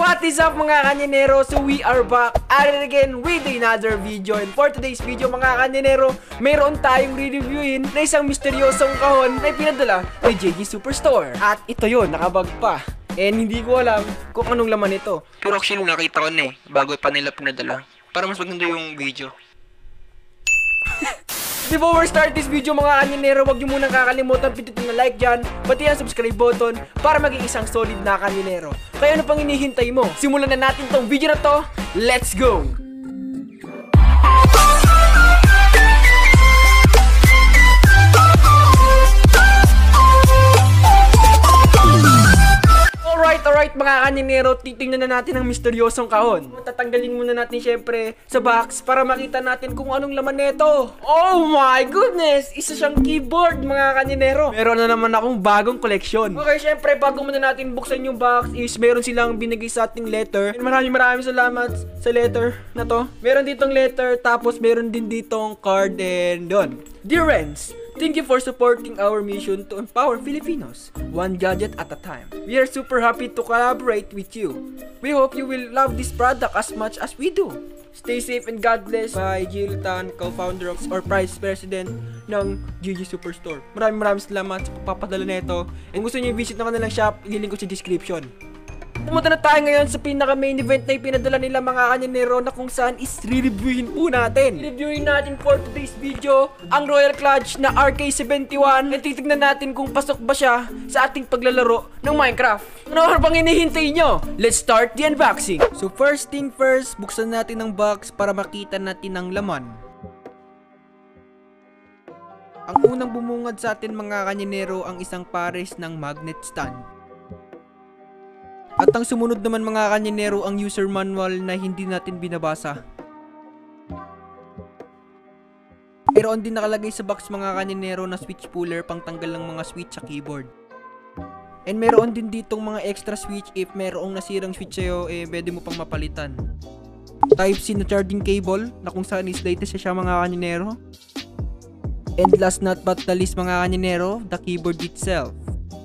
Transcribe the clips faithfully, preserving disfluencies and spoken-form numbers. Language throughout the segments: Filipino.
What is up mga kanyinero? So we are back at it again with another video. And for today's video mga kanyinero, mayroon tayong re-reviewin na isang misteryosong kahon na ipinadala ni J G Superstore. At ito yun, nakabag pa. And hindi ko alam kung anong laman ito. Pero actually nakita ko na eh, bago pa nila pinadala. Para mas maganda yung video. Before we start this video mga kanyinero, huwag nyo munang kakalimutan pindutin na like dyan, pati ang subscribe button para maging isang solid na kanyinero. Kaya ano pang hinihintay mo? Simulan na natin tong video na to. Let's go! Alright, alright mga kanyinero, titingnan na natin ang misteryosong kahon. Tatanggalin muna natin syempre sa box para makita natin kung anong laman nito. Oh my goodness! Isa siyang keyboard mga kanyinero. Meron na naman akong bagong koleksyon. Okay, syempre bago muna natin buksan yung box is meron silang binigay sa ating letter. And maraming maraming salamat sa letter na to. Meron ditong letter, tapos meron din ditong card and doon. Dear Renz, thank you for supporting our mission to empower Filipinos, one gadget at a time. We are super happy to collaborate with you. We hope you will love this product as much as we do. Stay safe and God bless. By Jill Tan, co-founder of or Vice President ng J G Superstore. Maraming maraming salamat sa pagpapadala nito. And gusto niyo i-visit na kanilang shop, ililink ko sa description. Pumunta na tayo ngayon sa pinaka main event na ipinadala nila mga kanyinero na kung saan is re-reviewin po natin. Re-reviewin natin for today's video ang Royal Clutch na R K seventy-one at titignan natin kung pasok ba siya sa ating paglalaro ng Minecraft. Ano bang hinihintay nyo? Let's start the unboxing. So first thing first, buksan natin ang box para makita natin ang laman. Ang unang bumungad sa atin mga kanyinero ang isang pares ng magnet stand. At ang sumunod naman mga kanyinero ang user manual na hindi natin binabasa. Meron din nakalagay sa box mga kanyinero na switch puller pang tanggal ng mga switch sa keyboard. And meron din ditong mga extra switch if merong nasirang switch sa'yo eh pwede mo pang mapalitan. Type C na charging cable na kung saan is latest siya mga kanyinero. And last not but the least mga kanyinero, the keyboard itself.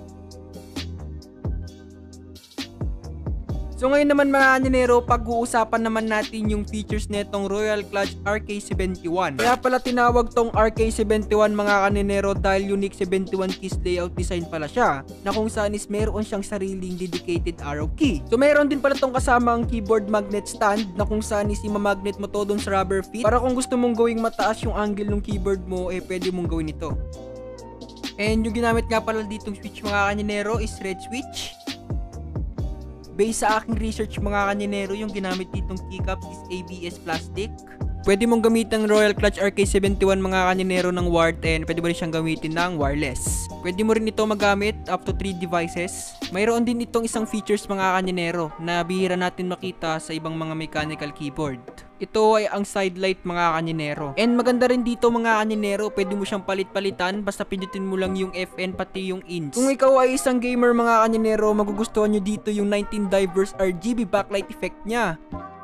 So ngayon naman mga kanyinero, pag-uusapan naman natin yung features netong Royal Clutch R K seventy-one. Kaya pala tinawag tong R K seventy-one mga kanyinero dahil unique seventy-one keys layout design pala siya, na kung saan is meron siyang sariling dedicated arrow key. So meron din pala tong kasamang keyboard magnet stand na kung saan is imamagnet mo to dun sa rubber feet para kung gusto mong gawing mataas yung angle ng keyboard mo eh pwede mong gawin ito. And yung ginamit nga pala ditong switch mga kanyinero is red switch. Based sa aking research mga kanyinero, yung ginamit ditong keycap is A B S plastic. Pwede mong gamitin ng Royal Clutch R K seventy-one mga kanyinero ng wired and pwede mo rin siyang gamitin ng wireless. Pwede mo rin ito magamit up to three devices. Mayroon din itong isang features mga kanyinero na bihira natin makita sa ibang mga mechanical keyboard. Ito ay ang side light mga kanyinero. And maganda rin dito mga kanyinero, pwede mo siyang palit-palitan basta pindutin mo lang yung F N pati yung inch. Kung ikaw ay isang gamer mga kanyinero, magugustuhan nyo dito yung nineteen diverse R G B backlight effect niya.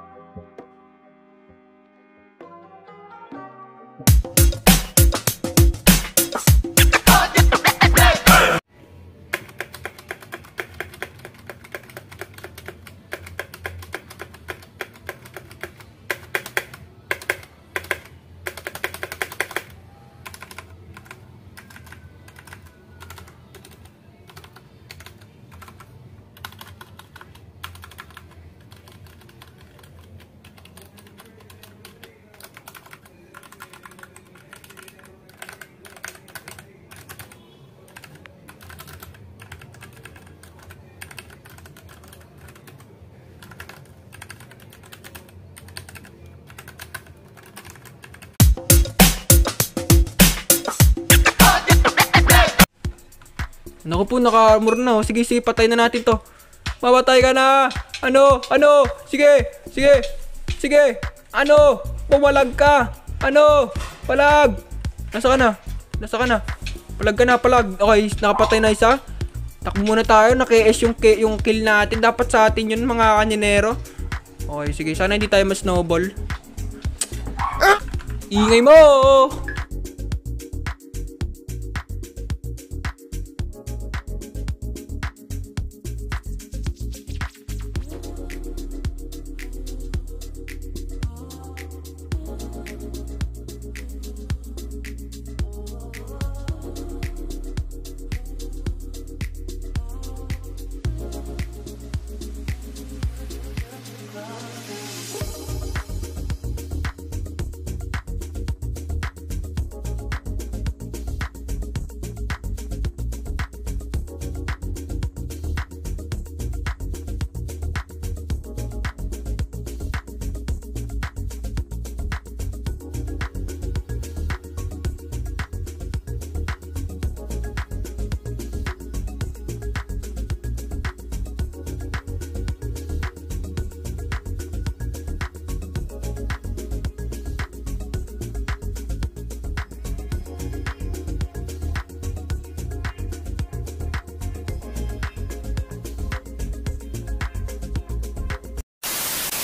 Naku po, naka-armor na oh. Sige, sige, patay na natin to. Mamatay ka na. Ano? Ano? Sige, sige, sige. Ano? Pumalag ka. Ano? Palag. Nasa ka na? Nasa ka na? Palag ka na, palag. Okay, nakapatay na isa. Takbo muna tayo. Naki-S yung, yung kill natin. Dapat sa atin yun mga kanyinero. Okay, sige. Sana hindi tayo ma-snowball. Ah! Ingay mo!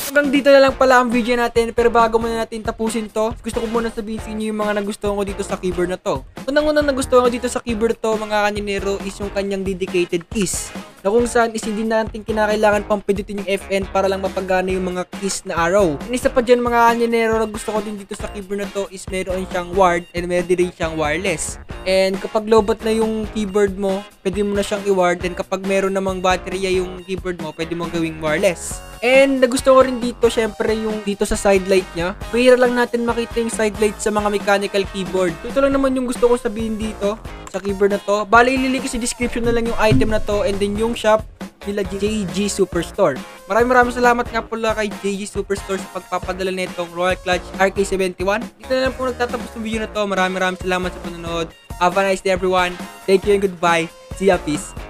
Hanggang dito na lang pala ang video natin, pero bago muna natin tapusin to, gusto ko muna sabihin sa inyo yung mga nagustuhan ko dito sa keyboard na to. Unang-unang nagustuhan ko dito sa keyboard to, mga kaninero, is yung kanyang dedicated keys. Na kung saan is hindi natin kinakailangan pang pindutin yung F N para lang mapagana yung mga keys na arrow. And isa pa dyan mga kaninero na gusto ko din dito sa keyboard na to is meron siyang wired and meron din siyang wireless. And kapag lowbat na yung keyboard mo, pwede mo na siyang i-wired, and kapag meron namang baterya yung keyboard mo, pwede mo gawing wireless. And nagustuhan ko rin dito, syempre yung dito sa side light niya. Mahirap lang natin makita yung side light sa mga mechanical keyboard. Ito lang naman yung gusto ko sabihin dito sa keyboard na to. Bali, ililink ko sa description na lang yung item na to, and then yung shop nila J G Superstore. Maraming maraming salamat nga pala kay J G Superstore sa pagpapadala nitong Royal Clutch R K seventy-one. Dito na lang po nagtatapos ng video na to. Maraming maraming salamat sa panonood. Have a nice day everyone. Thank you and goodbye. See ya, peace.